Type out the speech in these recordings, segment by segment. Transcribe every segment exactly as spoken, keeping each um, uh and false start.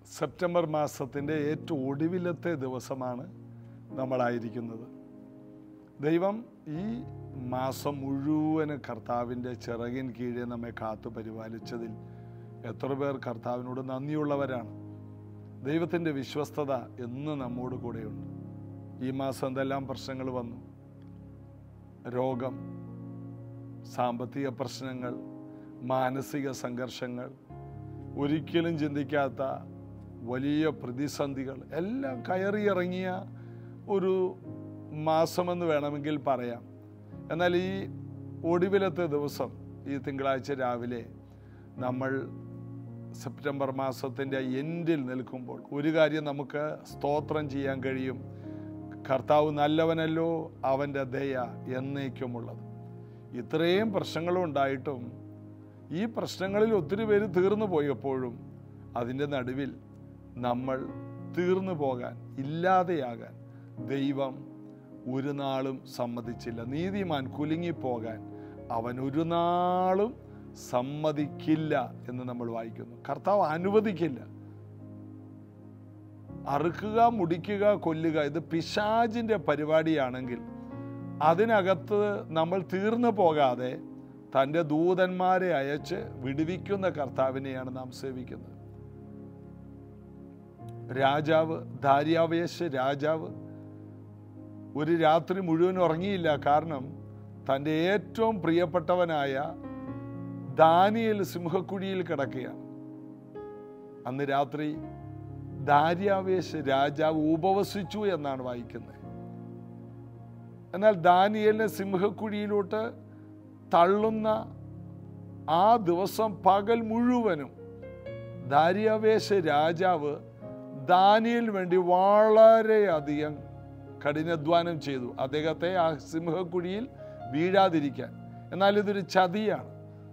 September മാസത്തിൻ്റെ ഏറ്റവും ഒടുവിലത്തെ ദിവസമാണ് നമ്മളായിരിക്കുന്നത്. ദൈവം ഈ മാസം മുഴുവന് കർത്താവിൻ്റെ ചിറകിൻ കീഴെ നമ്മെ കാത്തു പരിപാലിച്ചതിൽ എത്ര പേർ കർത്താവിനോട് നന്ദിയുള്ളവരാണ്. ദൈവത്തിൻ്റെ വിശ്വസ്തത എന്ന് നമ്മോട് കൂടെയുണ്ട്. ഈ മാസം എന്തെല്ലാം പ്രശ്നങ്ങൾ വന്നു, രോഗം, സാമ്പത്തിക പ്രശ്നങ്ങൾ, മാനസിക സംഘർഷങ്ങൾ, ഒരിക്കലും ചിന്തിക്കാത്ത വലിയ പ്രതിസന്ധികൾ എല്ലാം കയറിയിറങ്ങിയ ഒരു മാസമെന്ന് വേണമെങ്കിൽ പറയാം. എന്നാൽ ഈ ഒടുവിലത്തെ ദിവസം, ഈ തിങ്കളാഴ്ച രാവിലെ നമ്മൾ സെപ്റ്റംബർ മാസത്തിൻ്റെ എൻഡിൽ നിൽക്കുമ്പോൾ ഒരു കാര്യം നമുക്ക് സ്തോത്രം ചെയ്യാൻ കഴിയും. കർത്താവ് നല്ലവനല്ലോ, അവൻ്റെ ദയ എന്നേക്കുമുള്ളത്. ഇത്രയും പ്രശ്നങ്ങളുണ്ടായിട്ടും ഈ പ്രശ്നങ്ങളിൽ ഒത്തിരി പേര് തീർന്നു പോയപ്പോഴും അതിൻ്റെ നടുവിൽ നമ്മൾ തീർന്നു പോകാൻ, ഇല്ലാതെയാകാൻ ദൈവം ഒരു നാളും സമ്മതിച്ചില്ല. നീതിമാൻ കുലുങ്ങിപ്പോകാൻ അവൻ ഒരു നാളും സമ്മതിക്കില്ല എന്ന് നമ്മൾ വായിക്കുന്നു. കർത്താവ് അനുവദിക്കില്ല. അറുക്കുക, മുടിക്കുക, കൊല്ലുക, ഇത് പിശാചിൻ്റെ പരിപാടിയാണെങ്കിൽ അതിനകത്ത് നമ്മൾ തീർന്നു പോകാതെ തൻ്റെ ദൂതന്മാരെ അയച്ച് വിടുവിക്കുന്ന കർത്താവിനെയാണ് നാം സേവിക്കുന്നത്. രാജാവ് ദാര്യാവേശ് രാജാവ് ഒരു രാത്രി മുഴുവൻ ഉറങ്ങിയില്ല. കാരണം തൻ്റെ ഏറ്റവും പ്രിയപ്പെട്ടവനായ ദാനിയേൽ സിംഹക്കുഴിയിൽ കിടക്കുകയാണ്. അന്ന് രാത്രി ദാര്യാവേശ് രാജാവ് ഉപവസിച്ചു എന്നാണ് വായിക്കുന്നത്. എന്നാൽ ദാനിയേലിനെ സിംഹക്കുഴിയിലോട്ട് തള്ളുന്ന ആ ദിവസം പകൽ മുഴുവനും ദാര്യാവേശ് രാജാവ് ദാനിയേലിന് വേണ്ടി വളരെയധികം കഠിനാധ്വാനം ചെയ്തു, അദ്ദേഹത്തെ ആ സിംഹക്കുഴിയിൽ വീഴാതിരിക്കാൻ. എന്നാൽ ഇതൊരു ചതിയാണ്.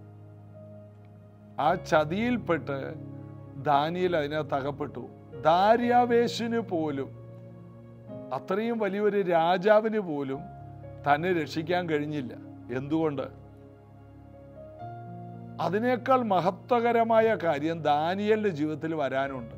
ആ ചതിയിൽപ്പെട്ട് ദാനിയേൽ അതിനകത്ത് അകപ്പെട്ടു. ദാര്യാവേശിന് പോലും, അത്രയും വലിയൊരു രാജാവിന് പോലും തന്നെ രക്ഷിക്കാൻ കഴിഞ്ഞില്ല. എന്തുകൊണ്ട്? അതിനേക്കാൾ മഹത്വകരമായ കാര്യം ദാനിയേലിന്റെ ജീവിതത്തിൽ വരാനുണ്ട്.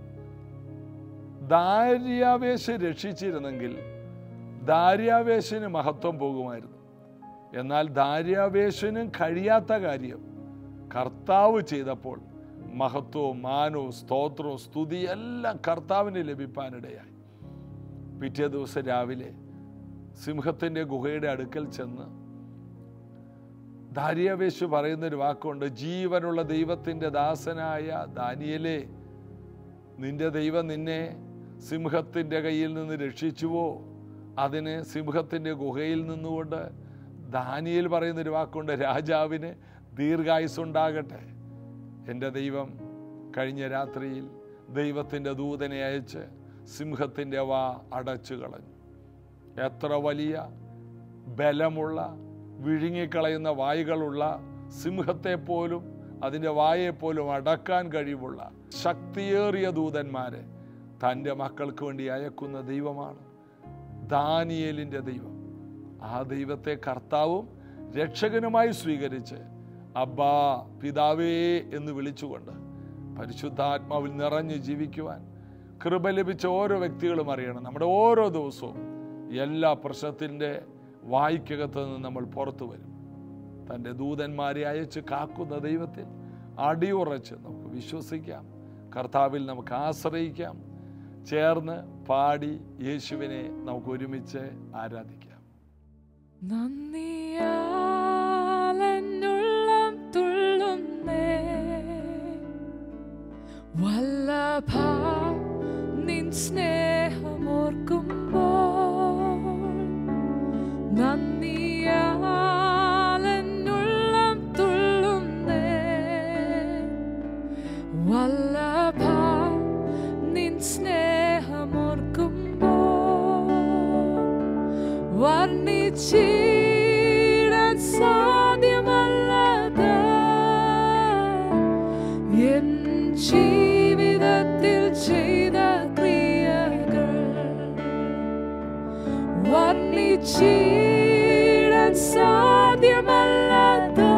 ദാര്യാവേശ് രക്ഷിച്ചിരുന്നെങ്കിൽ ദാര്യാവേശിന് മഹത്വം പോകുമായിരുന്നു. എന്നാൽ ദാര്യാവേശിനും കഴിയാത്ത കാര്യം കർത്താവ് ചെയ്തപ്പോൾ മഹത്വവും മാനവും സ്തോത്രവും സ്തുതി എല്ലാം കർത്താവിന് ലഭിക്കാനിടയായി. പിറ്റേ ദിവസം രാവിലെ സിംഹത്തിൻ്റെ ഗുഹയുടെ അടുക്കൽ ചെന്ന് ദാര്യാവേശ് പറയുന്നൊരു വാക്കുണ്ട്, ജീവനുള്ള ദൈവത്തിൻ്റെ ദാസനായ ദാനിയേലേ, നിന്റെ ദൈവം നിന്നെ സിംഹത്തിൻ്റെ കയ്യിൽ നിന്ന് രക്ഷിച്ചുവോ? അതിന് സിംഹത്തിൻ്റെ ഗുഹയിൽ നിന്നുകൊണ്ട് ദാനിയേൽ പറയുന്നൊരു വാക്കുണ്ട്, രാജാവിന് ദീർഘായുസ്സുണ്ടാകട്ടെ. എൻ്റെ ദൈവം കഴിഞ്ഞ രാത്രിയിൽ ദൈവത്തിൻ്റെ ദൂതനെ അയച്ച് സിംഹത്തിൻ്റെ വാ അടച്ചു കളഞ്ഞു. എത്ര വലിയ ബലമുള്ള, വിഴുങ്ങിക്കളയുന്ന വായുകളുള്ള സിംഹത്തെ പോലും അതിൻ്റെ വായെപ്പോലും അടക്കാൻ കഴിവുള്ള ശക്തിയേറിയ ദൂതന്മാരെ തൻ്റെ മക്കൾക്ക് വേണ്ടി അയക്കുന്ന ദൈവമാണ് ദാനിയേലിൻ്റെ ദൈവം. ആ ദൈവത്തെ കർത്താവും രക്ഷകനുമായി സ്വീകരിച്ച് അബ്ബാ പിതാവേ എന്ന് വിളിച്ചുകൊണ്ട് പരിശുദ്ധാത്മാവിൽ നിറഞ്ഞ് ജീവിക്കുവാൻ കൃപ ലഭിച്ച ഓരോ വ്യക്തികളും അറിയണം. നമ്മുടെ ഓരോ ദിവസവും എല്ലാ പ്രശ്നത്തിൻ്റെ വായ്ക്കകത്ത് നിന്ന് നമ്മൾ പുറത്തു വരും. തൻ്റെ ദൂതന്മാരെ അയച്ച് കാക്കുന്ന ദൈവത്തിൽ അടിയുറച്ച് നമുക്ക് വിശ്വസിക്കാം. കർത്താവിൽ നമുക്ക് ആശ്രയിക്കാം. ചേർന്ന് പാടി യേശുവിനെ നമുക്ക് ഒരുമിച്ച് ആരാധിക്കാം. നന്ദിയാലെന്നുള്ളം തുള്ളുന്നേ, വല്ലഭാ നിൻ സ്നേഹമോർക്കുമ്പോൾ. നന്ദിയാലെന്നുള്ളം തുള്ളുന്നേ, വല്ലഭാ നിൻ സ്നേഹമോർക്കുമ്പോൾ. വർണ്ണിച്ചിടാൻ സാധ്യമല്ലാത്ത എൻ ജീവിതത്തിൽ ചെയ്ത ക്രിയകൾ, വർണ്ണിച്ചിടാൻ സാധ്യമല്ലാത്ത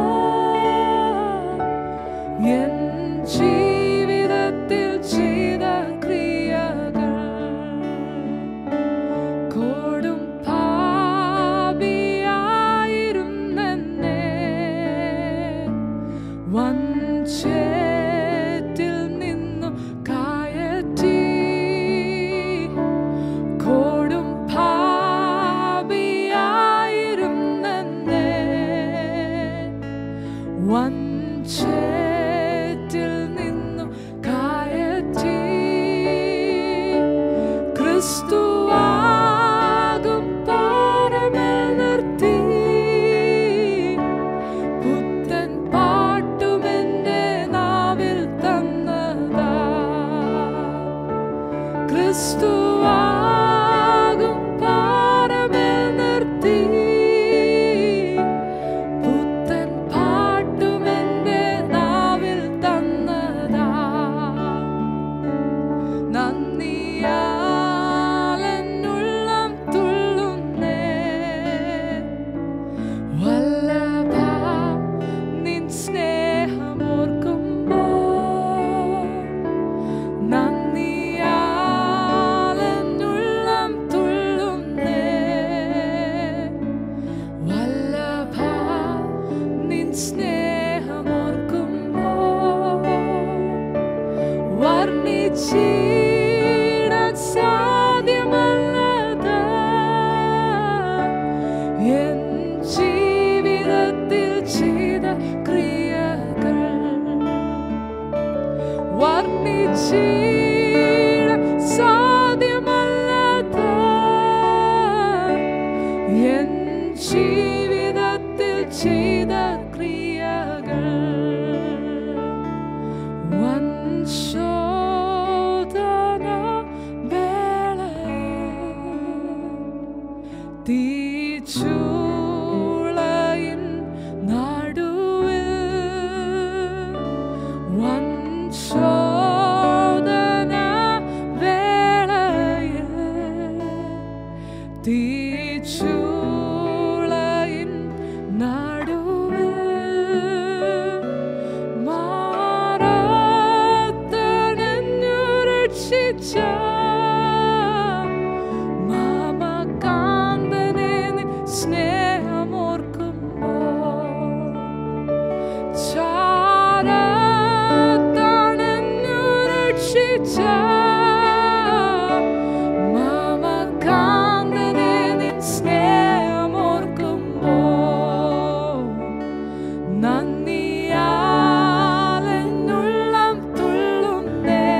എൻ ജീവിതത്തിൽ ചെയ്ത ക്രിയകൾ. ക്രിസ്തുവാകും പാറമേൽ നിർത്തി പുത്തൻ പാട്ടുമെന്റെ നാവിൽ തന്നതാ. ക്രിസ്തുവാകും പാറമേൽ നിർത്തി പുത്തൻ പാട്ടുമെന്റെ നാവിൽ തന്നതാ. നന്ദിയാൽ എന്നുള്ളം തുള്ളുന്നേ വല്ലഭാ നിൻ സ്നേഹമോർക്കുമ്പോൾ. നന്ദിയാൽ എന്നുള്ളം തുള്ളുന്നേ വല്ലഭാ നിൻ സ്നേഹമോർക്കുമ്പോൾ. വർണ്ണിച്ചിടാൻ സാധ്യമല്ലതാ എൻ ജീവിതത്തിൽ ചെയ്ത ക്രിയകൾ. വർണ്ണിച്ചിടാൻ സാധ്യമല്ലതാ എൻ ജീവിതത്തിൽ ചെയ്ത ക്രിയകൾ. വൻ ശോധന വേളയിൽ തീച്ചൂളയിൻ നടുവിൽ. വൻ ശോധന വേളയിൽ തീച്ചൂളയിൻ നടുവിൽ മാറാത്തനെന്നു രക്ഷിച്ച മമകാന്തനെ നിൻ സ്നേഹമോർക്കുമ്പോൾ. ചാരത്താണെന്നു രക്ഷിച്ച മമകാന്തനെ നിൻ സ്നേഹമോർക്കുമ്പോൾ. നന്ദിയാൽ എന്നുള്ളം തുള്ളുന്നേ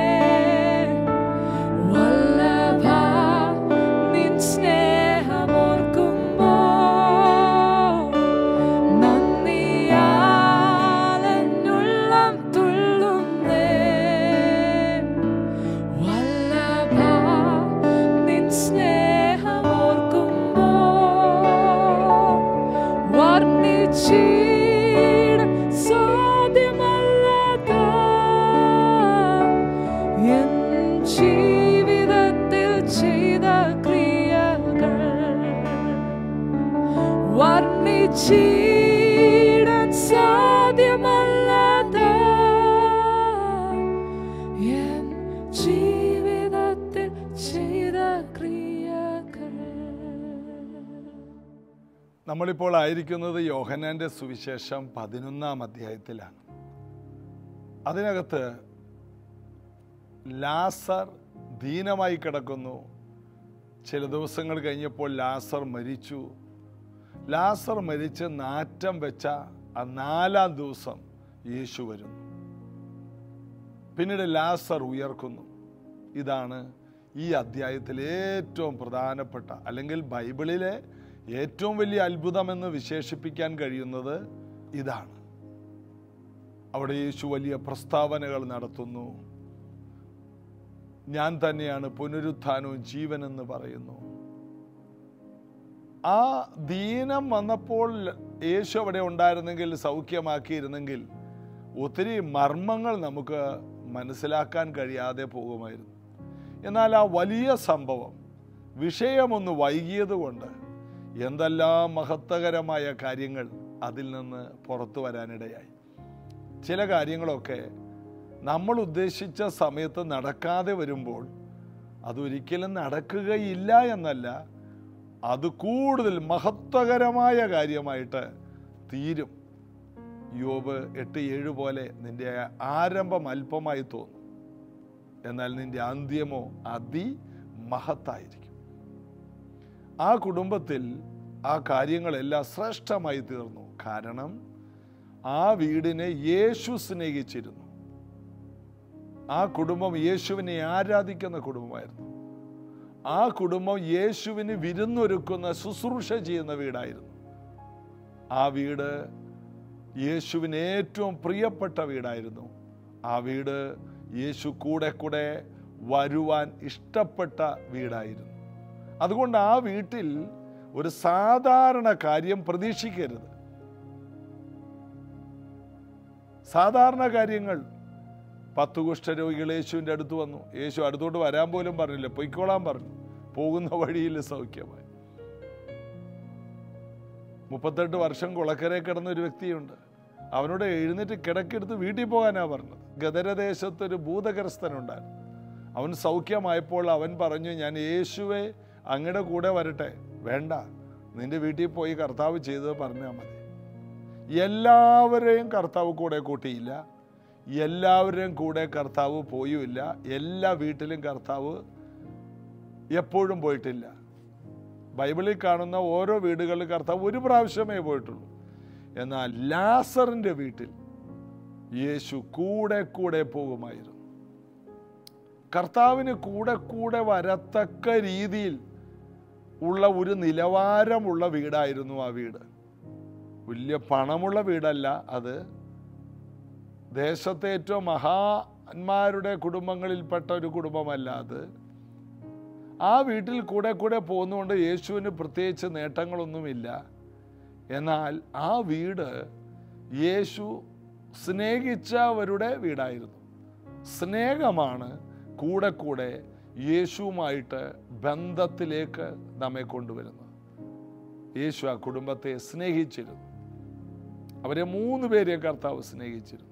വല്ലഭാ നിൻ സ്നേഹമോർക്കുമ്പോൾ. നന്ദിയാൽ എന്നുള്ളം തുള്ളുന്നേ വല്ലഭാ നിൻ സ്നേഹമോർക്കുമ്പോൾ. വർണ്ണിച്ചിടാൻ സാധ്യമല്ലതാ എൻ ജീവിതത്തിൽ ചെയ്ത ക്രിയകൾ. വർണ്ണിച്ചിടാൻ സാധ്യമല്ലതാ എൻ ജീവിതത്തിൽ ചെയ്ത ക്രിയകൾ. നമ്മളിപ്പോൾ ആയിരിക്കുന്നത് യോഹന്നാന്റെ സുവിശേഷം പതിനൊന്നാം അധ്യായത്തിലാണ്. അതിനകത്ത് ലാസർ ദീനമായി കിടക്കുന്നു. ചില ദിവസങ്ങൾ കഴിഞ്ഞപ്പോൾ ലാസർ മരിച്ചു. ലാസർ മരിച്ച് നാറ്റം വെച്ച ആ നാലാം ദിവസം യേശു വരുന്നു. പിന്നീട് ലാസർ ഉയർക്കുന്നു. ഇതാണ് ഈ അധ്യായത്തിൽ ഏറ്റവും പ്രധാനപ്പെട്ട, അല്ലെങ്കിൽ ബൈബിളിലെ ഏറ്റവും വലിയ അത്ഭുതമെന്ന് വിശേഷിപ്പിക്കാൻ കഴിയുന്നത് ഇതാണ്. അവിടെ യേശു വലിയ പ്രസ്താവനകൾ നടത്തുന്നു. ഞാൻ തന്നെയാണ് പുനരുത്ഥാനവും ജീവനെന്ന് പറയുന്നു. ആ ദീനം വന്നപ്പോൾ യേശു അവിടെ ഉണ്ടായിരുന്നെങ്കിൽ, സൗഖ്യമാക്കിയിരുന്നെങ്കിൽ ഒത്തിരി മർമ്മങ്ങൾ നമുക്ക് മനസ്സിലാക്കാൻ കഴിയാതെ പോകുമായിരുന്നു. എന്നാൽ ആ വലിയ സംഭവം, വിഷയമൊന്ന് വൈകിയത് കൊണ്ട് എന്തെല്ലാം മഹത്വകരമായ കാര്യങ്ങൾ അതിൽ നിന്ന് പുറത്തു വരാനിടയായി. ചില കാര്യങ്ങളൊക്കെ നമ്മൾ ഉദ്ദേശിച്ച സമയത്ത് നടക്കാതെ വരുമ്പോൾ അതൊരിക്കലും നടക്കുകയില്ല എന്നല്ല, അത് കൂടുതൽ മഹത്വകരമായ കാര്യമായിട്ട് തീരും. യോബ് എട്ട് ഏഴ് പോലെ നിന്റെ ആരംഭം അല്പമായി തോന്നും, എന്നാൽ നിന്റെ അന്ത്യമോ അതിമഹത്തായിരിക്കും. ആ കുടുംബത്തിൽ ആ കാര്യങ്ങളെല്ലാം ശ്രേഷ്ഠമായി തീർന്നു. കാരണം ആ വീടിനെ യേശു സ്നേഹിച്ചിരുന്നു. ആ കുടുംബം യേശുവിനെ ആരാധിക്കുന്ന കുടുംബമായിരുന്നു. ആ കുടുംബം യേശുവിന് വിരുന്നൊരുക്കുന്ന ശുശ്രൂഷ ചെയ്യുന്ന വീടായിരുന്നു. ആ വീട് യേശുവിന് ഏറ്റവും പ്രിയപ്പെട്ട വീടായിരുന്നു. ആ വീട് യേശു കൂടെ കൂടെ വരുവാൻ ഇഷ്ടപ്പെട്ട വീടായിരുന്നു. അതുകൊണ്ട് ആ വീട്ടിൽ ഒരു സാധാരണ കാര്യം പ്രതീക്ഷിക്കരുത്. സാധാരണ കാര്യങ്ങൾ, പത്ത് കുഷ്ഠരോഗികൾ യേശുവിൻ്റെ അടുത്ത് വന്നു. യേശു അടുത്തോട്ട് വരാൻ പോലും പറഞ്ഞില്ല, പൊയ്ക്കോളാൻ പറഞ്ഞു. പോകുന്ന വഴിയിൽ സൗഖ്യമായി. മുപ്പത്തെട്ട് വർഷം കുളക്കരെ കിടന്ന ഒരു വ്യക്തിയുണ്ട്. അവനോട് എഴുന്നേറ്റ് കിടക്കെടുത്ത് വീട്ടിൽ പോകാനാ പറഞ്ഞത്. ഗദരദേശത്തൊരു ഭൂതഗ്രസ്തനുണ്ടായിരുന്നു. അവൻ സൗഖ്യമായപ്പോൾ അവൻ പറഞ്ഞു, ഞാൻ യേശുവെ അങ്ങയുടെ കൂടെ വരട്ടെ. വേണ്ട, നിന്റെ വീട്ടിൽ പോയി കർത്താവ് ചെയ്തത് പറഞ്ഞാൽ മതി. എല്ലാവരെയും കർത്താവ് കൂടെ കൂട്ടിയില്ല, എല്ലാവരുടെയും കൂടെ കർത്താവ് പോയുമില്ല, എല്ലാ വീട്ടിലും കർത്താവ് എപ്പോഴും പോയിട്ടില്ല. ബൈബിളിൽ കാണുന്ന ഓരോ വീടുകളിൽ കർത്താവ് ഒരു പ്രാവശ്യമേ പോയിട്ടുള്ളൂ. എന്നാൽ ലാസറിൻ്റെ വീട്ടിൽ യേശു കൂടെ കൂടെ പോകുമായിരുന്നു. കർത്താവിന് കൂടെ കൂടെ വരത്തക്ക രീതിയിൽ ഉള്ള ഒരു നിലവാരമുള്ള വീടായിരുന്നു ആ വീട്. വലിയ പണമുള്ള വീടല്ല അത്. ദേശത്തെ ഏറ്റവും മഹാന്മാരുടെ കുടുംബങ്ങളിൽപ്പെട്ട ഒരു കുടുംബമല്ല അത്. ആ വീട്ടിൽ കൂടെ കൂടെ പോകുന്നതുകൊണ്ട് യേശുവിന് പ്രത്യേകിച്ച് നേട്ടങ്ങളൊന്നുമില്ല. എന്നാൽ ആ വീട് യേശു സ്നേഹിച്ചവരുടെ വീടായിരുന്നു. സ്നേഹമാണ് കൂടെ കൂടെ യേശുവുമായിട്ട് ബന്ധത്തിലേക്ക് നമ്മെ കൊണ്ടുവരുന്നത്. യേശു ആ കുടുംബത്തെ സ്നേഹിച്ചിരുന്നു. അവരെ മൂന്ന് പേരെയും കർത്താവ് സ്നേഹിച്ചിരുന്നു.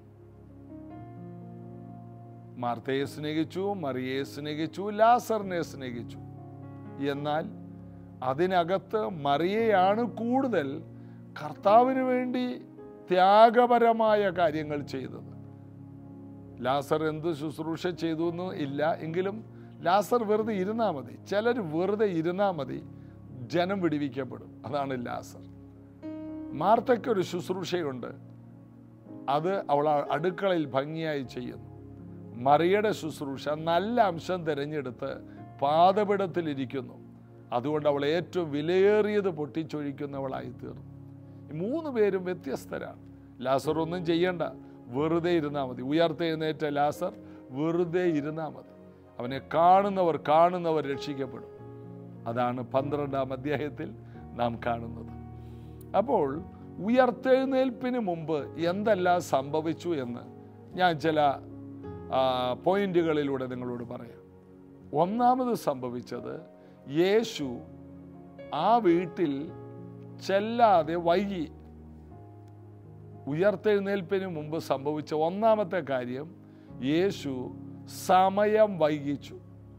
മാർത്തയെ സ്നേഹിച്ചു, മറിയയെ സ്നേഹിച്ചു, ലാസറിനെ സ്നേഹിച്ചു. എന്നാൽ അതിനകത്ത് മറിയയാണ് കൂടുതൽ കർത്താവിന് വേണ്ടി ത്യാഗപരമായ കാര്യങ്ങൾ ചെയ്തത്. ലാസർ എന്ത് ശുശ്രൂഷ ചെയ്തു എന്ന് ഇല്ല, എങ്കിലും ലാസർ വെറുതെ ഇരുന്നാൽ മതി. ചിലർ വെറുതെ ഇരുന്നാൽ മതി, ജനം വിടിവിക്കപ്പെടും. അതാണ് ലാസർ. മാർത്തയ്ക്കൊരു ശുശ്രൂഷയുണ്ട്, അത് അവൾ അടുക്കളയിൽ ഭംഗിയായി ചെയ്യുന്നു. മറിയയുടെ ശുശ്രൂഷ നല്ല അംശം തിരഞ്ഞെടുത്ത് പാദപീഠത്തിലിരിക്കുന്നു. അതുകൊണ്ട് അവൾ ഏറ്റവും വിലയേറിയത് പൊട്ടിച്ചൊഴിക്കുന്നവളായി തീർന്നു. മൂന്ന് പേരും വ്യത്യസ്തരാണ്. ലാസർ ഒന്നും ചെയ്യണ്ട, വെറുതെ ഇരുന്നാൽ മതി. ഉയർത്തെഴുന്നേറ്റ ലാസർ വെറുതെ ഇരുന്നാൽ മതി. അവനെ കാണുന്നവർ കാണുന്നവർ രക്ഷിക്കപ്പെടും. അതാണ് പന്ത്രണ്ടാം അധ്യായത്തിൽ നാം കാണുന്നത്. അപ്പോൾ ഉയർത്തെഴുന്നേൽപ്പിന് മുമ്പ് എന്തെല്ലാം സംഭവിച്ചു എന്ന് ഞാൻ ചില പോയിന്റുകളിലൂടെ നിങ്ങളോട് പറയാം. ഒന്നാമത് സംഭവിച്ചത്, യേശു ആ വീട്ടിൽ ചെല്ലാതെ വൈകി. ഉയർത്തെഴുന്നേൽപ്പിന് മുമ്പ് സംഭവിച്ച ഒന്നാമത്തെ കാര്യം, യേശു സമയം വൈകിച്ചു.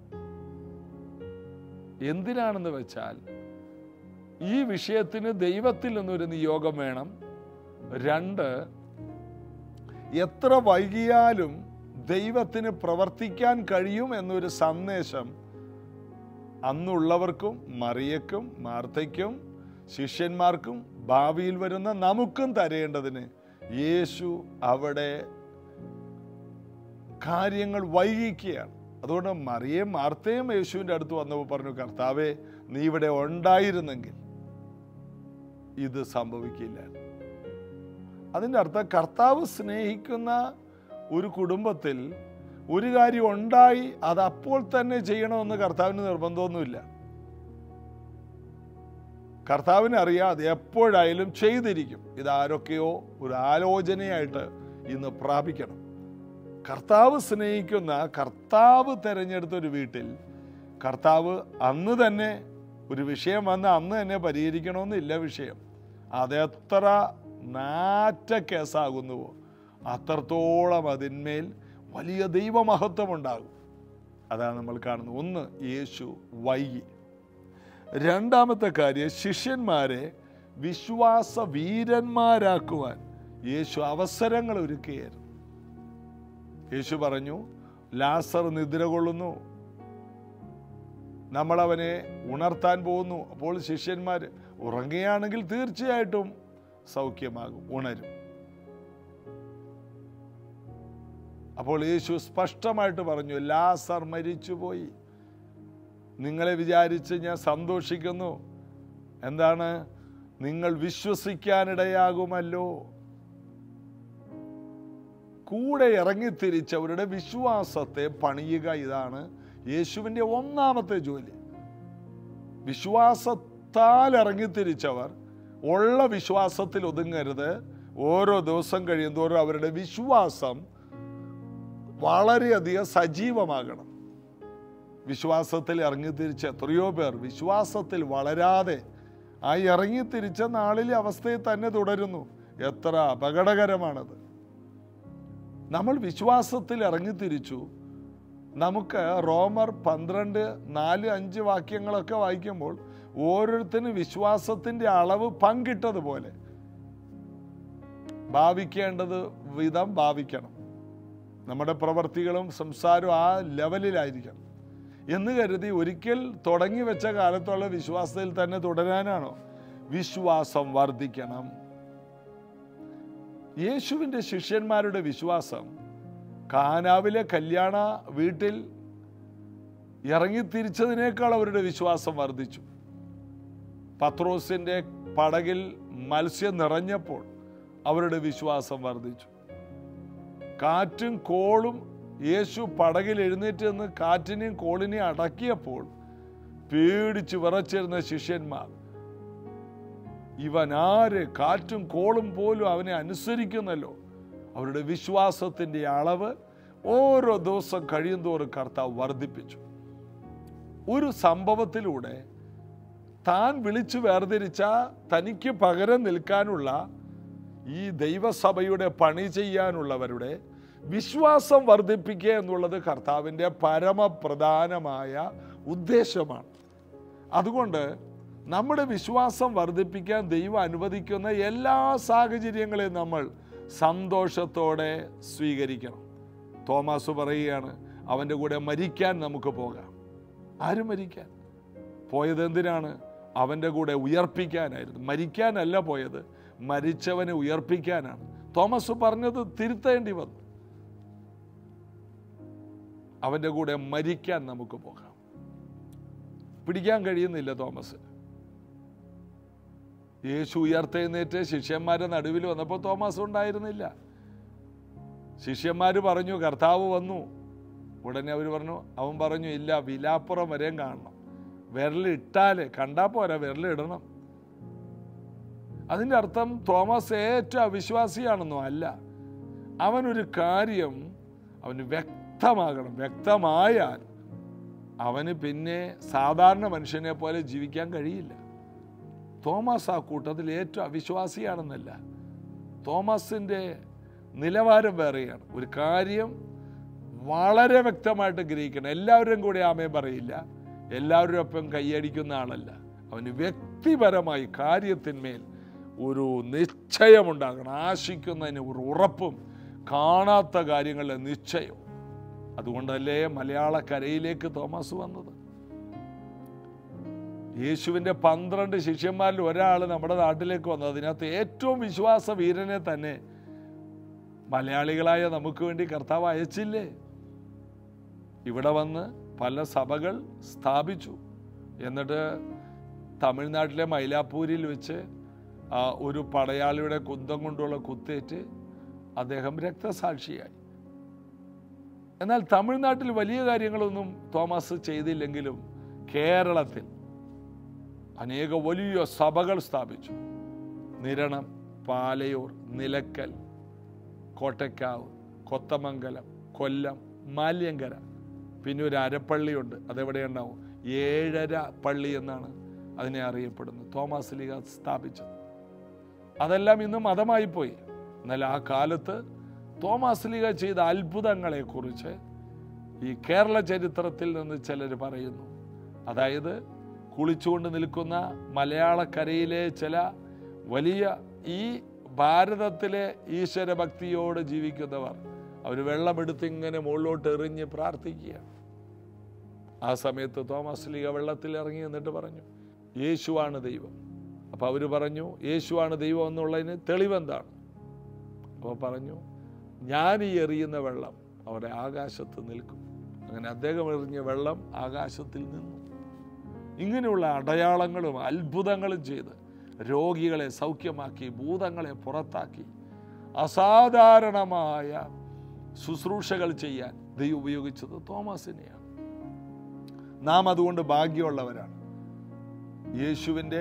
എന്തിനാണെന്ന് വെച്ചാൽ, ഈ വിഷയത്തിന് ദൈവത്തിൽ നിന്നൊരു നിയോഗം വേണം. രണ്ട്, എത്ര വൈകിയാലും ദൈവത്തിന് പ്രവർത്തിക്കാൻ കഴിയും എന്നൊരു സന്ദേശം അന്നുള്ളവർക്കും മറിയക്കും മാർത്തയ്ക്കും ശിഷ്യന്മാർക്കും ഭാവിയിൽ വരുന്ന നമുക്കും തരേണ്ടതിന് യേശു അവിടെ കാര്യങ്ങൾ വൈകിക്കുകയാണ്. അതുകൊണ്ട് മറിയയും മാർത്തയും യേശുവിൻ്റെ അടുത്ത് വന്നപ്പോൾ പറഞ്ഞു, കർത്താവേ, നീ ഇവിടെ ഉണ്ടായിരുന്നെങ്കിൽ ഇത് സംഭവിക്കില്ല. അതിൻ്റെ അർത്ഥം, കർത്താവ് സ്നേഹിക്കുന്ന ഒരു കുടുംബത്തിൽ ഒരു കാര്യം ഉണ്ടായി അത് അപ്പോൾ തന്നെ ചെയ്യണമെന്ന് കർത്താവിന് നിർബന്ധമൊന്നുമില്ല. കർത്താവിന് അറിയാം അത് എപ്പോഴായാലും ചെയ്തിരിക്കും. ഇതാരൊക്കെയോ ഒരു ആലോചനയായിട്ട് ഇന്ന് പ്രാപിക്കണം. കർത്താവ് സ്നേഹിക്കുന്ന, കർത്താവ് തിരഞ്ഞെടുത്തൊരു വീട്ടിൽ കർത്താവ് അന്ന് തന്നെ ഒരു വിഷയം വന്ന് അന്ന് തന്നെ പരിഹരിക്കണമെന്നില്ല വിഷയം. അതെത്ര നാറ്റ കേസാകുന്നുവോ അത്രത്തോളം അതിന്മേൽ വലിയ ദൈവമഹത്വം ഉണ്ടാകും. അതാണ് നമ്മൾ കാണുന്നത്. ഒന്ന്, യേശു വൈകി. രണ്ടാമത്തെ കാര്യം, ശിഷ്യന്മാരെ വിശ്വാസ വീരന്മാരാക്കുവാൻ യേശു അവസരങ്ങൾ ഒരുക്കുകയായിരുന്നു. യേശു പറഞ്ഞു, ലാസർ നിദ്ര കൊള്ളുന്നു, നമ്മളവനെ ഉണർത്താൻ പോകുന്നു. അപ്പോൾ ശിഷ്യന്മാർ, ഉറങ്ങുകയാണെങ്കിൽ തീർച്ചയായിട്ടും സൗഖ്യമാകും, ഉണരും. അപ്പോൾ യേശു സ്പഷ്ടമായിട്ട് പറഞ്ഞു, ലാസർ മരിച്ചുപോയി. നിങ്ങളെ വിചാരിച്ച് ഞാൻ സന്തോഷിക്കുന്നു. എന്താണ്? നിങ്ങൾ വിശ്വസിക്കാനിടയാകുമല്ലോ. കൂടെ ഇറങ്ങിത്തിരിച്ചവരുടെ വിശ്വാസത്തെ പണിയുക, ഇതാണ് യേശുവിൻ്റെ ഒന്നാമത്തെ ജോലി. വിശ്വാസത്താൽ ഇറങ്ങിത്തിരിച്ചവർ ഉള്ള വിശ്വാസത്തിൽ ഒതുങ്ങരുത്. ഓരോ ദിവസം കഴിയുന്തോറും അവരുടെ വിശ്വാസം വളരെയധികം സജീവമാകണം. വിശ്വാസത്തിൽ ഇറങ്ങിത്തിരിച്ച എത്രയോ പേർ വിശ്വാസത്തിൽ വളരാതെ ആ ഇറങ്ങിത്തിരിച്ച നാളിലെ അവസ്ഥയിൽ തന്നെ തുടരുന്നു. എത്ര അപകടകരമാണത്. നമ്മൾ വിശ്വാസത്തിൽ ഇറങ്ങിത്തിരിച്ചു. നമുക്ക് റോമർ പന്ത്രണ്ട് നാല് അഞ്ച് വാക്യങ്ങളൊക്കെ വായിക്കുമ്പോൾ ഓരോരുത്തരും വിശ്വാസത്തിൻ്റെ അളവ് പങ്കിട്ടതുപോലെ ഭാവിക്കേണ്ടത് വിധം ഭാവിക്കണം. നമ്മുടെ പ്രവർത്തികളും സംസാരവും ആ ലെവലിലായിരിക്കണം എന്ന് കരുതി ഒരിക്കൽ തുടങ്ങി വെച്ച കാലത്തുള്ള വിശ്വാസത്തിൽ തന്നെ തുടരാനാണോ? വിശ്വാസം വർദ്ധിക്കണം. യേശുവിൻ്റെ ശിഷ്യന്മാരുടെ വിശ്വാസം കാനാവിലെ കല്യാണ വീട്ടിൽ ഇറങ്ങിത്തിരിച്ചതിനേക്കാൾ അവരുടെ വിശ്വാസം വർദ്ധിച്ചു. പത്രോസിൻ്റെ പടകിൽ മത്സ്യം നിറഞ്ഞപ്പോൾ അവരുടെ വിശ്വാസം വർദ്ധിച്ചു. കാറ്റും കോളും യേശു പടകിൽ എഴുന്നേറ്റ് നിന്ന് കാറ്റിനെയും കോളിനെയും അടക്കിയപ്പോൾ പേടിച്ച് വിറച്ചിരുന്ന ശിഷ്യന്മാർ, ഇവൻ ആര്? കാറ്റും കോളും പോലും അവനെ അനുസരിക്കുന്നല്ലോ. അവരുടെ വിശ്വാസത്തിൻ്റെ അളവ് ഓരോ ദിവസം കഴിയുന്തോറും കർത്താവ് വർദ്ധിപ്പിച്ചു. ഒരു സംഭവത്തിലൂടെ താൻ വിളിച്ചു വേർതിരിച്ച തനിക്ക് പകരം നിൽക്കാനുള്ള ഈ ദൈവസഭയുടെ പണി ചെയ്യാനുള്ളവരുടെ വിശ്വാസം വർദ്ധിപ്പിക്കുക എന്നുള്ളത് കർത്താവിൻ്റെ പരമപ്രധാനമായ ഉദ്ദേശമാണ്. അതുകൊണ്ട് നമ്മുടെ വിശ്വാസം വർദ്ധിപ്പിക്കാൻ ദൈവം അനുവദിക്കുന്ന എല്ലാ സാഹചര്യങ്ങളെയും നമ്മൾ സന്തോഷത്തോടെ സ്വീകരിക്കണം. തോമാസ് പറയുകയാണ്, അവൻ്റെ കൂടെ മരിക്കാൻ നമുക്ക് പോകാം. ആര് മരിക്കാൻ? പോയത് എന്തിനാണ്? അവൻ്റെ കൂടെ ഉയർപ്പിക്കാനായിരുന്നു. മരിക്കാനല്ല പോയത്, മരിച്ചവനെ ഉയർപ്പിക്കാനാണ്. തോമസ് പറഞ്ഞത് തിരുത്തേണ്ടി വന്നു. അവൻ്റെ കൂടെ മരിക്കാൻ നമുക്ക് പോകാം. പിടിക്കാൻ കഴിയുന്നില്ല തോമസ്. യേശു ഉയർത്തെഴുന്നേറ്റ് ശിഷ്യന്മാരുടെ നടുവിൽ വന്നപ്പോൾ തോമസ് ഉണ്ടായിരുന്നില്ല. ശിഷ്യന്മാർ പറഞ്ഞു, കർത്താവ് വന്നു. ഉടനെ അവർ പറഞ്ഞു, അവൻ പറഞ്ഞു, ഇല്ല, വിലാപ്പുറം വരെയും കാണണം. വിരലിട്ടാൽ കണ്ടാൽ പോരാ, വിരലിടണം. അതിൻ്റെ അർത്ഥം തോമസ് ഏറ്റവും അവിശ്വാസിയാണെന്നോ അല്ല. അവനൊരു കാര്യം അവന് വ്യക്തമാകണം. വ്യക്തമായാൽ അവന് പിന്നെ സാധാരണ മനുഷ്യനെ പോലെ ജീവിക്കാൻ കഴിയില്ല. തോമസ് ആ കൂട്ടത്തിൽ ഏറ്റവും അവിശ്വാസിയാണെന്നല്ല, തോമസിൻ്റെ നിലവാരം വേറെയാണ്. ഒരു കാര്യം വളരെ വ്യക്തമായിട്ട് ഗ്രഹിക്കണം. എല്ലാവരും കൂടെ ആമേ പറയില്ല, എല്ലാവരും ഒപ്പം കൈയടിക്കുന്ന ആളല്ല. അവന് വ്യക്തിപരമായി കാര്യത്തിന്മേൽ ഒരു നിശ്ചയമുണ്ടാകണം. ആശിക്കുന്നതിന് ഒരു ഉറപ്പും കാണാത്ത കാര്യങ്ങളുടെ നിശ്ചയം. അതുകൊണ്ടല്ലേ മലയാളക്കരയിലേക്ക് തോമസ് വന്നത്. യേശുവിൻ്റെ പന്ത്രണ്ട് ശിഷ്യന്മാരിൽ ഒരാൾ നമ്മുടെ നാട്ടിലേക്ക് വന്നത്. അതിനകത്ത് ഏറ്റവും വിശ്വാസ വീരനെ തന്നെ മലയാളികളായ നമുക്ക് വേണ്ടി കർത്താവ് അയച്ചില്ലേ? ഇവിടെ വന്ന് പല സഭകൾ സ്ഥാപിച്ചു. എന്നിട്ട് തമിഴ്നാട്ടിലെ മൈലാപ്പൂരിൽ വെച്ച് ഒരു പടയാളിയുടെ കുന്തം കൊണ്ടുള്ള കുത്തേറ്റ് അദ്ദേഹം രക്തസാക്ഷിയായി. എന്നാൽ തമിഴ്നാട്ടിൽ വലിയ കാര്യങ്ങളൊന്നും തോമസ് ചെയ്തില്ലെങ്കിലും കേരളത്തിൽ അനേക വലിയ സഭകൾ സ്ഥാപിച്ചു. നിരണം, പാലയൂർ, നിലക്കൽ, കോട്ടയ്ക്കാവ്, കൊത്തമംഗലം, കൊല്ലം, മാല്യങ്കര, പിന്നെ ഒരു അരപ്പള്ളിയുണ്ട്. അതെവിടെ ഉണ്ടാവും? ഏഴര പള്ളി എന്നാണ് അതിനെ അറിയപ്പെടുന്നത്. തോമസ് ലീഗ സ്ഥാപിച്ചത്. അതെല്ലാം ഇന്ന് മതമായിപ്പോയി. എന്നാൽ ആ കാലത്ത് തോമസ് ലീഗ ചെയ്ത അത്ഭുതങ്ങളെക്കുറിച്ച് ഈ കേരള ചരിത്രത്തിൽ നിന്ന് ചിലർ പറയുന്നു. അതായത് കുളിച്ചുകൊണ്ട് നിൽക്കുന്ന മലയാളക്കരയിലെ ചില വലിയ ഈ ഭാരതത്തിലെ ഈശ്വരഭക്തിയോട് ജീവിക്കുന്നവർ, അവർ വെള്ളമെടുത്ത് ഇങ്ങനെ മുകളിലോട്ട് എറിഞ്ഞ് പ്രാർത്ഥിക്കുക. ആ സമയത്ത് തോമസ് ലീഗ വെള്ളത്തിൽ ഇറങ്ങി എന്നിട്ട് പറഞ്ഞു, യേശുവാണ് ദൈവം. അപ്പോൾ അവർ പറഞ്ഞു, യേശുവാണ് ദൈവം എന്നുള്ളതിന് തെളിവെന്താണ്? അപ്പോൾ പറഞ്ഞു, ഞാൻ ഈ എറിയുന്ന വെള്ളം അവിടെ ആകാശത്ത് നിൽക്കും. അങ്ങനെ അദ്ദേഹം എറിഞ്ഞ വെള്ളം ആകാശത്തിൽ നിന്നു. ഇങ്ങനെയുള്ള അടയാളങ്ങളും അത്ഭുതങ്ങളും ചെയ്ത് രോഗികളെ സൗഖ്യമാക്കി, ഭൂതങ്ങളെ പുറത്താക്കി, അസാധാരണമായ ശുശ്രൂഷകൾ ചെയ്യാൻ ദൈവം ഉപയോഗിച്ചത് തോമസിനെയാണ്. നാം അതുകൊണ്ട് ഭാഗ്യമുള്ളവരാണ്. യേശുവിൻ്റെ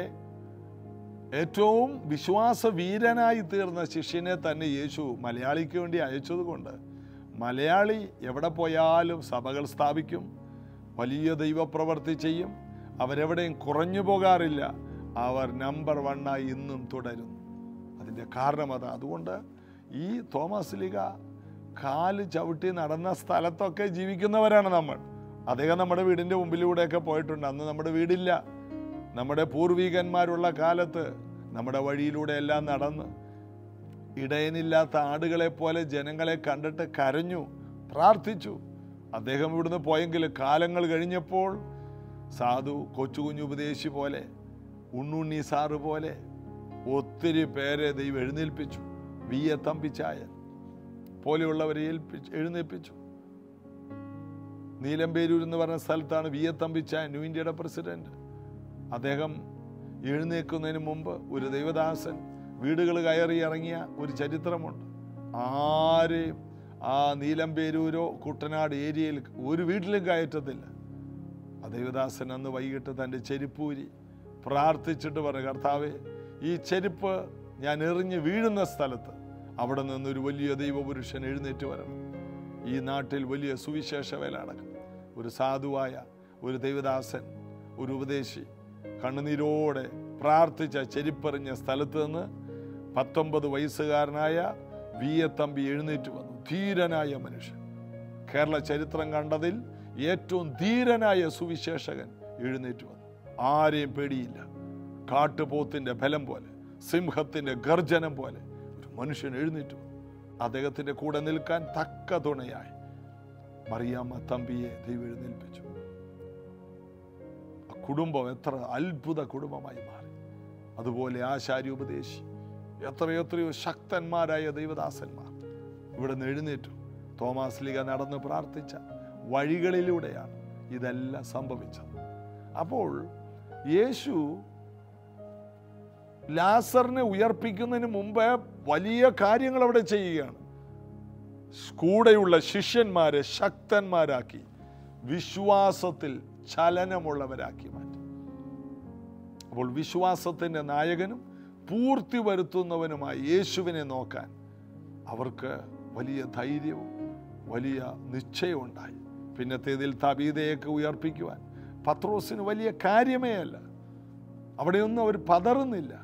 ഏറ്റവും വിശ്വാസവീരനായി തീർന്ന ശിഷ്യനെ തന്നെ യേശു മലയാളിക്ക് വേണ്ടി അയച്ചതുകൊണ്ട് മലയാളി എവിടെ പോയാലും സഭകൾ സ്ഥാപിക്കും, വലിയ ദൈവപ്രവൃത്തി ചെയ്യും. അവരെവിടെയും കുറഞ്ഞു പോകാറില്ല. അവർ നമ്പർ വണ്ണായി ഇന്നും തുടരുന്നു. അതിൻ്റെ കാരണം അതാ. അതുകൊണ്ട് ഈ തോമസ് ലീഗ കാല് ചവിട്ടി നടന്ന സ്ഥലത്തൊക്കെ ജീവിക്കുന്നവരാണ് നമ്മൾ. അദ്ദേഹം നമ്മുടെ വീടിൻ്റെ മുമ്പിലൂടെയൊക്കെ പോയിട്ടുണ്ട്. അന്ന് നമ്മുടെ വീടില്ല. നമ്മുടെ പൂർവികന്മാരുള്ള കാലത്ത് നമ്മുടെ വഴിയിലൂടെ എല്ലാം നടന്ന് ഇടയനില്ലാത്ത ആടുകളെ പോലെ ജനങ്ങളെ കണ്ടിട്ട് കരഞ്ഞു, പ്രാർത്ഥിച്ചു. അദ്ദേഹം ഇവിടുന്ന് പോയെങ്കിൽ കാലങ്ങൾ കഴിഞ്ഞപ്പോൾ സാധു കൊച്ചു കുഞ്ഞുപദേശി പോലെ, ഉണ്ണുണ്ണി സാറ് പോലെ ഒത്തിരി പേരെ ദൈവം എഴുന്നേൽപ്പിച്ചു. വി എ തമ്പിച്ചായൻ പോലെയുള്ളവരെ ഏൽപ്പിച്ചു എഴുന്നേൽപ്പിച്ചു. നീലമ്പേരൂർ എന്ന് പറഞ്ഞ സ്ഥലത്താണ് വി എ തമ്പിച്ചായൻ, ന്യൂ ഇന്ത്യയുടെ പ്രസിഡന്റ്. അദ്ദേഹം എഴുന്നേൽക്കുന്നതിന് മുമ്പ് ഒരു ദൈവദാസൻ വീടുകൾ കയറി ഇറങ്ങിയ ഒരു ചരിത്രമുണ്ട്. ആരെയും ആ നീലമ്പേരൂരോ കുട്ടനാട് ഏരിയയിൽ ഒരു വീട്ടിലും കയറ്റത്തില്ല. ആ ദൈവദാസൻ അന്ന് വൈകിട്ട് തൻ്റെ ചെരുപ്പൂരി പ്രാർത്ഥിച്ചിട്ട് പറഞ്ഞു, കർത്താവേ, ഈ ചെരുപ്പ് ഞാൻ എറിഞ്ഞ് വീഴുന്ന സ്ഥലത്ത് അവിടെ നിന്നൊരു വലിയ ദൈവപുരുഷൻ എഴുന്നേറ്റ് വരണം. ഈ നാട്ടിൽ വലിയ സുവിശേഷ വേല നടക്കും. ഒരു സാധുവായ ഒരു ദൈവദാസൻ, ഒരു ഉപദേശി കണ്ണുനീരോടെ പ്രാർത്ഥിച്ച ചെരുപ്പെറിഞ്ഞ സ്ഥലത്ത് നിന്ന് പത്തൊമ്പത് വയസ്സുകാരനായ വി എ തമ്പി എഴുന്നേറ്റ് വന്നു. ധീരനായ മനുഷ്യൻ, കേരള ചരിത്രം കണ്ടതിൽ ഏറ്റവും ധീരനായ സുവിശേഷകൻ എഴുന്നേറ്റ് വന്നു. ആരെയും പേടിയില്ല. കാട്ടുപോത്തിന്റെ ബലം പോലെ, സിംഹത്തിന്റെ ഗർജനം പോലെ ഒരു മനുഷ്യൻ എഴുന്നേറ്റു. അദ്ദേഹത്തിന്റെ കൂടെ നിൽക്കാൻ തക്ക തുണയായി മറിയാമ്മ തമ്പിയെ ദൈവം എഴുന്നേൽപ്പിച്ചു. ആ കുടുംബം എത്ര അത്ഭുത കുടുംബമായി മാറി. അതുപോലെ ആശാരി ഉപദേശി, എത്രയെത്രയോ ശക്തന്മാരായ ദൈവദാസന്മാർ ഇവിടെ നിന്ന് എഴുന്നേറ്റു. തോമാസ് ലീഗ നടന്ന് പ്രാർത്ഥിച്ച വഴികളിലൂടെയാണ് ഇതെല്ലാം സംഭവിച്ചത്. അപ്പോൾ യേശു ലാസറിനെ ഉയർപ്പിക്കുന്നതിന് മുമ്പ് വലിയ കാര്യങ്ങൾ അവിടെ ചെയ്യുകയാണ്. കൂടെയുള്ള ശിഷ്യന്മാരെ ശക്തന്മാരാക്കി, വിശ്വാസത്തിൽ ചലനമുള്ളവരാക്കി മാറ്റി. അപ്പോൾ വിശ്വാസത്തിന്റെ നായകനും പൂർത്തി വരുത്തുന്നവനുമായി യേശുവിനെ നോക്കാൻ അവർക്ക് വലിയ ധൈര്യവും വലിയ നിശ്ചയവും ഉണ്ടായി. പിന്നത്തേതിൽ തബീതയൊക്കെ ഉയർപ്പിക്കുവാൻ പത്രോസിന് വലിയ കാര്യമേ അല്ല. അവിടെയൊന്നും അവർ പതറുന്നില്ല.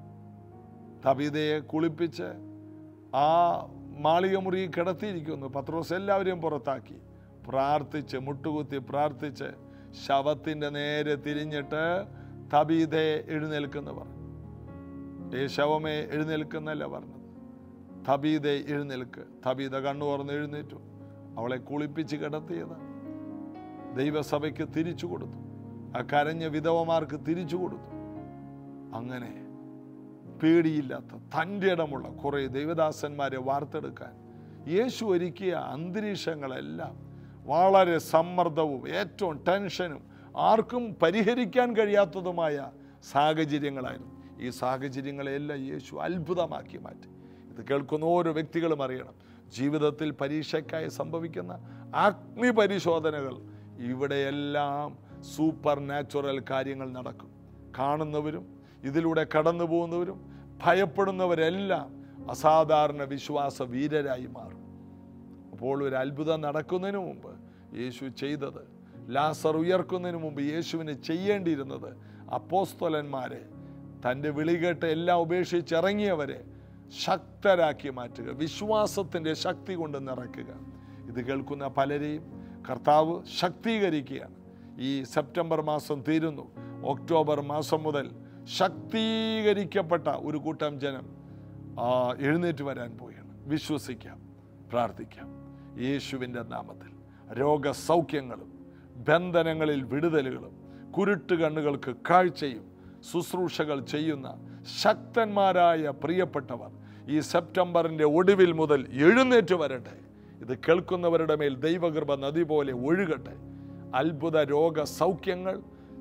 തബീതയെ കുളിപ്പിച്ച് ആ മാളിക മുറി കിടത്തിയിരിക്കുന്നു. പത്രോസ് എല്ലാവരെയും പുറത്താക്കി പ്രാർത്ഥിച്ച്, മുട്ടുകുത്തി പ്രാർത്ഥിച്ച് ശവത്തിൻ്റെ നേരെ തിരിഞ്ഞിട്ട് തബീതയെ എഴുന്നേൽക്കുന്ന പറഞ്ഞു. ഏ ശവമേ എഴുന്നേൽക്കുന്നല്ല പറഞ്ഞത്, തബീതെ എഴുന്നേൽക്ക്. തബീത കണ്ണു തുറന്ന് എഴുന്നേറ്റു. അവളെ കുളിപ്പിച്ച് കിടത്തിയത് ദൈവസഭയ്ക്ക് തിരിച്ചു കൊടുത്തു. ആ കരഞ്ഞ വിധവമാർക്ക് തിരിച്ചു കൊടുത്തു. അങ്ങനെ പേടിയില്ലാത്ത തൻ്റെ ഇടമുള്ള കുറേ ദൈവദാസന്മാരെ വാർത്തെടുക്കാൻ യേശു ഒരുക്കിയ അന്തരീക്ഷങ്ങളെല്ലാം വളരെ സമ്മർദ്ദവും ഏറ്റവും ടെൻഷനും ആർക്കും പരിഹരിക്കാൻ കഴിയാത്തതുമായ സാഹചര്യങ്ങളായിരുന്നു. ഈ സാഹചര്യങ്ങളെല്ലാം യേശു അത്ഭുതമാക്കി മാറ്റി. ഇത് കേൾക്കുന്ന ഓരോ വ്യക്തികളും അറിയണം, ജീവിതത്തിൽ പരീക്ഷയ്ക്കായി സംഭവിക്കുന്ന അഗ്നി പരിശോധനകൾ ഇവിടെയെല്ലാം സൂപ്പർ നാച്ചുറൽ കാര്യങ്ങൾ നടക്കും. കാണുന്നവരും ഇതിലൂടെ കടന്നു പോകുന്നവരും ഭയപ്പെടുന്നവരെല്ലാം അസാധാരണ വിശ്വാസ വീരരായി മാറും. അപ്പോൾ ഒരു അത്ഭുതം നടക്കുന്നതിന് മുമ്പ് യേശു ചെയ്തത്, ലാസർ ഉയർക്കുന്നതിന് മുമ്പ് യേശുവിന് ചെയ്യേണ്ടിയിരുന്നത് അപ്പോസ്തലന്മാരെ, തൻ്റെ വിളികേട്ട് എല്ലാം ഉപേക്ഷിച്ചിറങ്ങിയവരെ ശക്തരാക്കി മാറ്റുക, വിശ്വാസത്തിൻ്റെ ശക്തി കൊണ്ട് നിറയ്ക്കുക. ഇത് കേൾക്കുന്ന പലരെയും കർത്താവ് ശക്തീകരിക്കുകയാണ്. ഈ സെപ്റ്റംബർ മാസം തീരുന്നു. ഒക്ടോബർ മാസം മുതൽ ശക്തീകരിക്കപ്പെട്ട ഒരു കൂട്ടം ജനം എഴുന്നേറ്റ് വരാൻ പോവുകയാണ്. വിശ്വസിക്കാം, പ്രാർത്ഥിക്കാം. യേശുവിൻ്റെ നാമത്തിൽ രോഗസൗഖ്യങ്ങളും ബന്ധനങ്ങളിൽ വിടുതലുകളും കുരുട്ട് കണ്ണുകൾക്ക് കാഴ്ചയും ശുശ്രൂഷകൾ ചെയ്യുന്ന ശക്തന്മാരായ പ്രിയപ്പെട്ടവർ ഈ സെപ്റ്റംബറിൻ്റെ ഒടുവിൽ മുതൽ എഴുന്നേറ്റ് വരട്ടെ. ഇത് കേൾക്കുന്നവരുടെ മേൽ ദൈവകൃപ നദി പോലെ ഒഴുകട്ടെ. അത്ഭുത രോഗ സൗഖ്യങ്ങൾ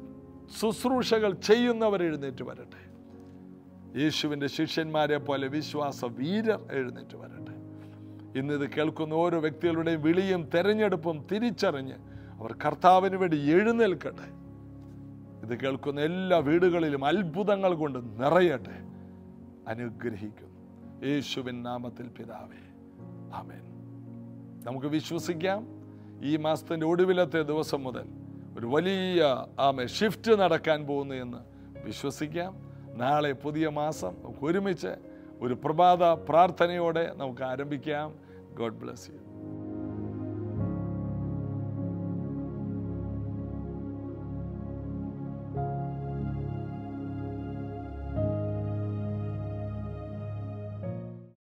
ശുശ്രൂഷകൾ ചെയ്യുന്നവർ എഴുന്നേറ്റ് വരട്ടെ. യേശുവിൻ്റെ ശിഷ്യന്മാരെ പോലെ വിശ്വാസ വീരർ എഴുന്നേറ്റ് വരട്ടെ. ഇന്നിത് കേൾക്കുന്ന ഓരോ വ്യക്തികളുടെയും വിളിയും തെരഞ്ഞെടുപ്പും തിരിച്ചറിഞ്ഞ് അവർ കർത്താവിന് വേണ്ടി എഴുന്നേൽക്കട്ടെ. ഇത് കേൾക്കുന്ന എല്ലാ വീടുകളിലും അത്ഭുതങ്ങൾ കൊണ്ട് നിറയട്ടെ. അനുഗ്രഹിക്കും യേശുവിൻ നാമത്തിൽ പിതാവേ, ആമേൻ. നമുക്ക് വിശ്വസിക്കാം, ഈ മാസത്തിൻ്റെ ഒടുവിലത്തെ ദിവസം മുതൽ ഒരു വലിയ ആമേ ഷിഫ്റ്റ് നടക്കാൻ പോകുന്നു എന്ന് വിശ്വസിക്കാം. നാളെ പുതിയ മാസം നമുക്ക് ഒരുമിച്ച് ഒരു പ്രഭാത പ്രാർത്ഥനയോടെ നമുക്ക് ആരംഭിക്കാം. God bless U.